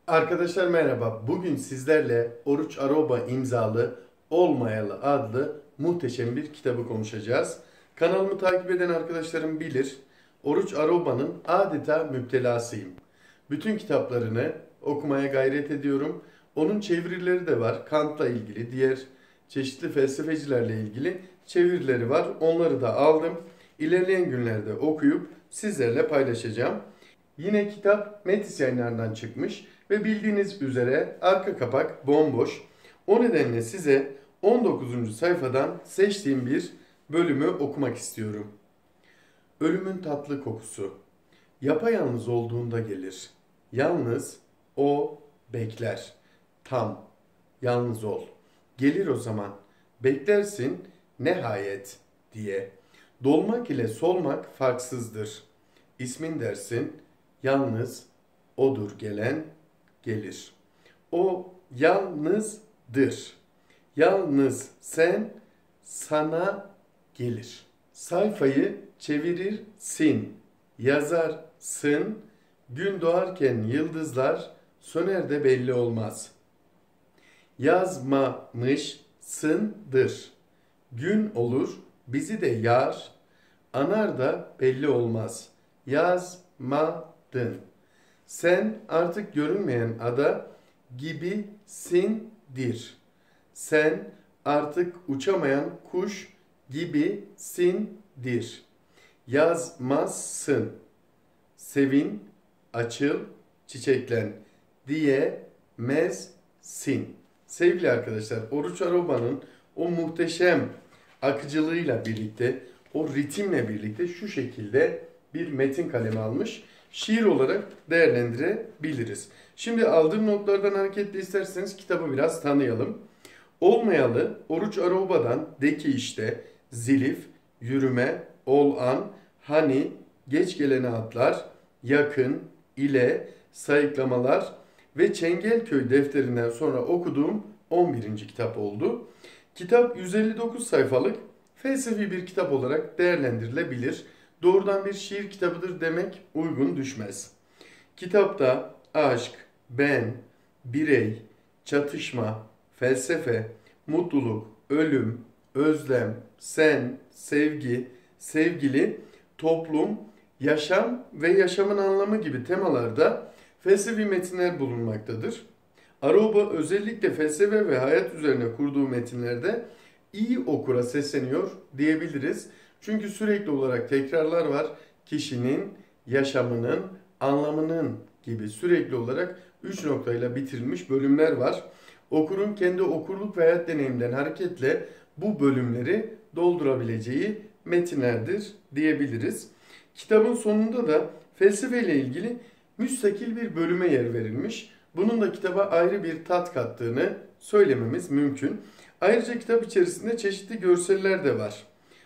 Arkadaşlar merhaba. Bugün sizlerle Oruç Aroba imzalı Olmayalı adlı muhteşem bir kitabı konuşacağız. Kanalımı takip eden arkadaşlarım bilir. Oruç Aroba'nın adeta müptelasıyım. Bütün kitaplarını okumaya gayret ediyorum. Onun çevirileri de var. Kant'la ilgili, diğer çeşitli felsefecilerle ilgili çevirileri var. Onları da aldım. İlerleyen günlerde okuyup sizlerle paylaşacağım. Yine kitap Metis Yayınları'ndan çıkmış ve bildiğiniz üzere arka kapak bomboş. O nedenle size 19. sayfadan seçtiğim bir bölümü okumak istiyorum. Ölümün tatlı kokusu. Yapayalnız olduğunda gelir. Yalnız o bekler. Tam, yalnız ol. Gelir o zaman. Beklersin nihayet diye. Dolmak ile solmak farksızdır. İsmin dersin, yalnız odur gelen gelir. O yalnızdır. Yalnız sen sana gelir. Sayfayı çevirirsin. Yazarsın. Gün doğarken yıldızlar söner de belli olmaz. Yazmamışsındır. Gün olur bizi de yar, anar da belli olmaz. Yazmadın. Sen artık görünmeyen ada gibisindir. Sen artık uçamayan kuş gibisindir. Yazmazsın. Sevin, açıl, çiçeklen diyemezsin. Sevgili arkadaşlar, Oruç Aroba'nın o muhteşem akıcılığıyla birlikte, o ritimle birlikte şu şekilde bir metin kalemi almış. Şiir olarak değerlendirebiliriz. Şimdi aldığım notlardan hareketle isterseniz kitabı biraz tanıyalım. Olmayalı Oruç Aroba'dan de ki işte, zilif, yürüme, ol an, hani, geç gelene atlar, yakın, ile, sayıklamalar ve Çengelköy defterinden sonra okuduğum 11. kitap oldu. Kitap 159 sayfalık felsefi bir kitap olarak değerlendirilebilir. Doğrudan bir şiir kitabıdır demek uygun düşmez. Kitapta aşk, ben, birey, çatışma, felsefe, mutluluk, ölüm, özlem, sen, sevgi, sevgili, toplum, yaşam ve yaşamın anlamı gibi temalarda felsefi metinler bulunmaktadır. Aroba özellikle felsefe ve hayat üzerine kurduğu metinlerde iyi okura sesleniyor diyebiliriz. Çünkü sürekli olarak tekrarlar var. Kişinin, yaşamının, anlamının gibi sürekli olarak 3 noktayla bitirilmiş bölümler var. Okurun kendi okurluk ve hayat deneyiminden hareketle bu bölümleri doldurabileceği metinlerdir diyebiliriz. Kitabın sonunda da felsefe ile ilgili müstakil bir bölüme yer verilmiş. Bunun da kitaba ayrı bir tat kattığını söylememiz mümkün. Ayrıca kitap içerisinde çeşitli görseller de var.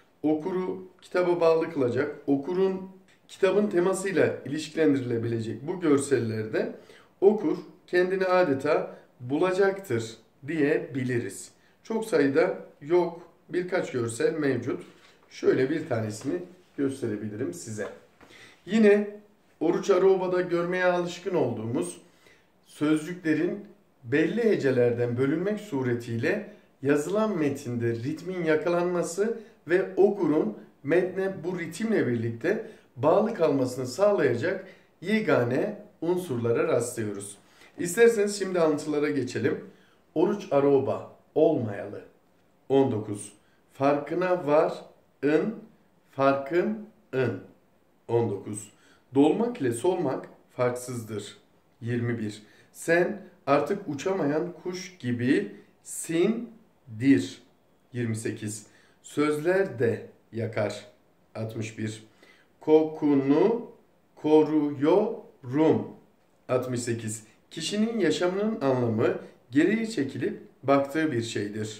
Okuru kitaba bağlı kılacak, okurun kitabın temasıyla ilişkilendirilebilecek bu görsellerde okur kendini adeta bulacaktır diyebiliriz. Çok sayıda yok, birkaç görsel mevcut. Şöyle bir tanesini gösterebilirim size. Yine Oruç Aroba'da görmeye alışkın olduğumuz sözcüklerin belli hecelerden bölünmek suretiyle yazılan metinde ritmin yakalanması ve okurun metne bu ritimle birlikte bağlı kalmasını sağlayacak yegane unsurlara rastlıyoruz. İsterseniz şimdi alıntılara geçelim. Oruç Aroba olmayalı. 19. Farkına varın, farkın ın. 19. Dolmak ile solmak farksızdır. 21. Sen artık uçamayan kuş gibisindir. 28. Sözler de yakar. 61. Kokunu koruyorum. 68. Kişinin yaşamının anlamı geriye çekilip baktığı bir şeydir.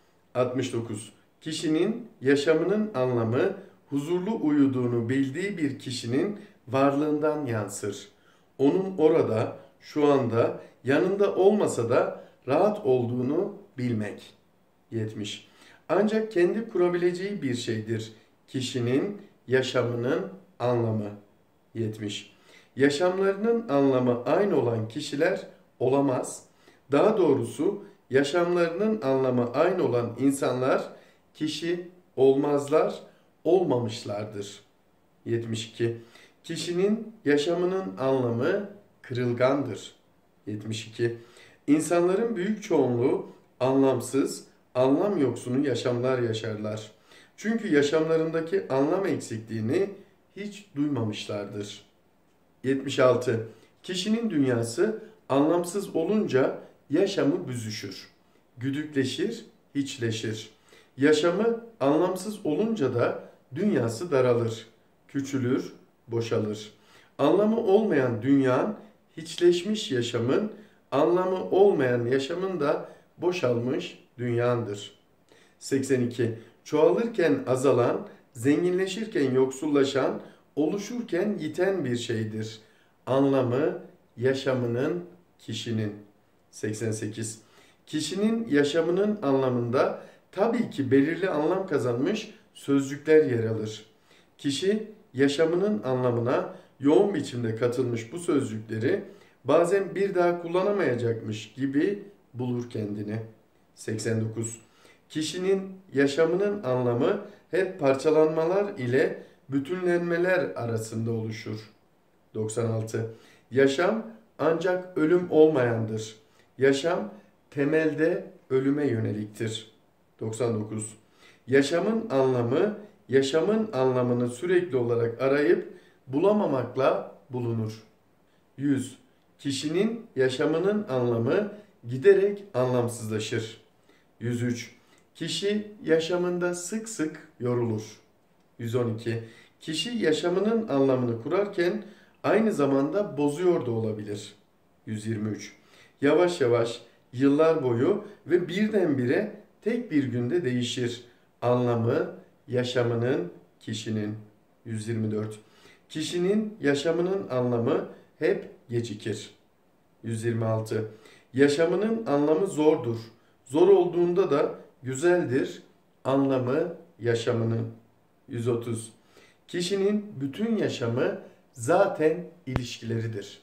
69. Kişinin yaşamının anlamı huzurlu uyuduğunu bildiği bir kişinin varlığından yansır. Onun orada, şu anda, yanında olmasa da rahat olduğunu bilmek. 70. Ancak kendi kurabileceği bir şeydir kişinin yaşamının anlamı. 70. Yaşamlarının anlamı aynı olan kişiler olamaz. Daha doğrusu yaşamlarının anlamı aynı olan insanlar kişi olmazlar, olmamışlardır. 72. Kişinin yaşamının anlamı kırılgandır. 72. İnsanların büyük çoğunluğu anlamsız, anlam yoksunu yaşamlar yaşarlar. Çünkü yaşamlarındaki anlam eksikliğini hiç duymamışlardır. 76. Kişinin dünyası anlamsız olunca yaşamı büzüşür, güdükleşir, hiçleşir. Yaşamı anlamsız olunca da dünyası daralır, küçülür, boşalır. Anlamı olmayan dünyanın, hiçleşmiş yaşamın, anlamı olmayan yaşamın da boşalmış dünyandır. 82. Çoğalırken azalan, zenginleşirken yoksullaşan, oluşurken yiten bir şeydir. Anlamı yaşamının, kişinin. 88. Kişinin yaşamının anlamında tabii ki belirli anlam kazanmış sözcükler yer alır. Kişi yaşamının anlamına yoğun biçimde katılmış bu sözcükleri bazen bir daha kullanamayacakmış gibi bulur kendini. 89. Kişinin yaşamının anlamı hep parçalanmalar ile bütünlenmeler arasında oluşur. 96. Yaşam ancak ölüm olmayandır. Yaşam temelde ölüme yöneliktir. 99. Yaşamın anlamı, yaşamın anlamını sürekli olarak arayıp bulamamakla bulunur. 100. Kişinin yaşamının anlamı giderek anlamsızlaşır. 103. Kişi yaşamında sık sık yorulur. 112. Kişi yaşamının anlamını kurarken aynı zamanda bozuyor da olabilir. 123. Yavaş yavaş, yıllar boyu ve birdenbire tek bir günde değişir. Anlamı yaşamının, kişinin. 124. Kişinin yaşamının anlamı hep gecikir. 126. Yaşamının anlamı zordur. Zor olduğunda da güzeldir. Anlamı yaşamının. 130. Kişinin bütün yaşamı zaten ilişkileridir.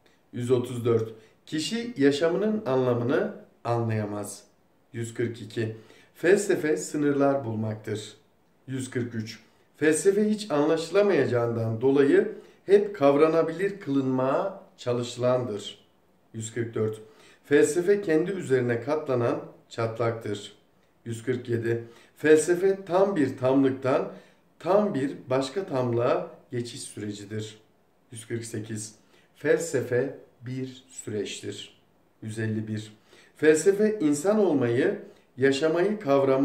134. Kişi yaşamının anlamını anlayamaz. 142. Felsefe sınırlar bulmaktır. 143. Felsefe hiç anlaşılamayacağından dolayı hep kavranabilir kılınmaya çalışılandır. 144. Felsefe kendi üzerine katlanan çatlaktır. 147. Felsefe tam bir tamlıktan tam bir başka tamlığa geçiş sürecidir. 148. Felsefe bir süreçtir. 151. Felsefe insan olmayı, yaşamayı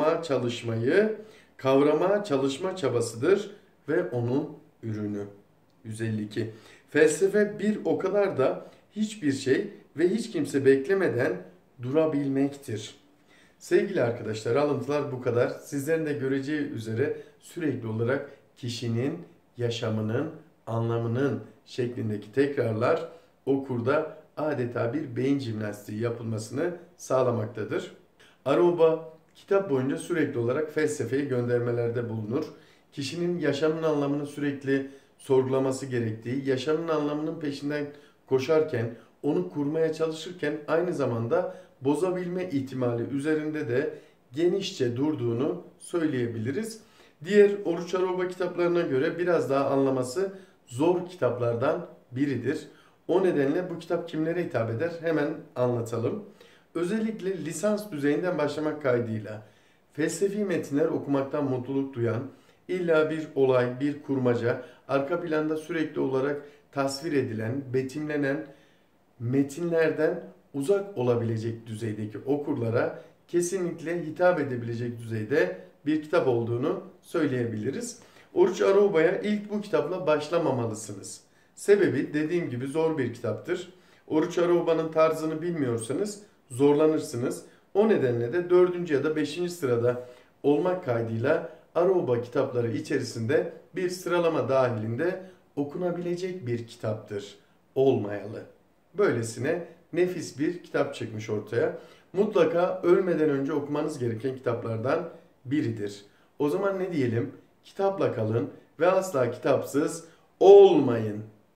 kavramaya çalışma çabasıdır ve onun ürünü. 152. Felsefe bir o kadar da hiçbir şey ve hiç kimse beklemeden durabilmektir. Sevgili arkadaşlar, alıntılar bu kadar. Sizlerin de göreceği üzere sürekli olarak kişinin yaşamının, anlamının şeklindeki tekrarlar okurda adeta bir beyin jimnastiği yapılmasını sağlamaktadır. Aruba kitap boyunca sürekli olarak felsefeyi göndermelerde bulunur. Kişinin yaşamın anlamını sürekli sorgulaması gerektiği, yaşamın anlamının peşinden koşarken, onu kurmaya çalışırken aynı zamanda bozabilme ihtimali üzerinde de genişçe durduğunu söyleyebiliriz. Diğer Oruç Aruba kitaplarına göre biraz daha anlaması zor kitaplardan biridir. O nedenle bu kitap kimlere hitap eder hemen anlatalım. Özellikle lisans düzeyinden başlamak kaydıyla felsefi metinler okumaktan mutluluk duyan, illa bir olay, bir kurmaca, arka planda sürekli olarak tasvir edilen, betimlenen metinlerden uzak olabilecek düzeydeki okurlara kesinlikle hitap edebilecek düzeyde bir kitap olduğunu söyleyebiliriz. Oruç Aruba'ya ilk bu kitapla başlamamalısınız. Sebebi dediğim gibi zor bir kitaptır. Oruç Aruba'nın tarzını bilmiyorsanız zorlanırsınız. O nedenle de 4. ya da 5. sırada olmak kaydıyla Aruba kitapları içerisinde bir sıralama dahilinde okunabilecek bir kitaptır. Olmayalı. Böylesine nefis bir kitap çıkmış ortaya. Mutlaka ölmeden önce okumanız gereken kitaplardan biridir. O zaman ne diyelim? Kitapla kalın ve asla kitapsız olmayın.